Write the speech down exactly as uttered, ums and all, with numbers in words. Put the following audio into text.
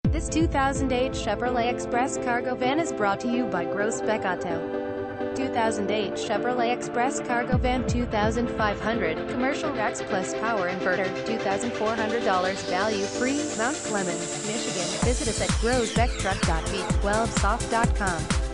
This two thousand eight Chevrolet Express cargo van is brought to you by Groesbeck Auto. two thousand eight Chevrolet Express cargo van, two thousand five hundred, commercial racks plus power inverter, two thousand four hundred dollars value free, Mount Clemens, Michigan. Visit us at groesbeck truck dot v twelve soft dot com.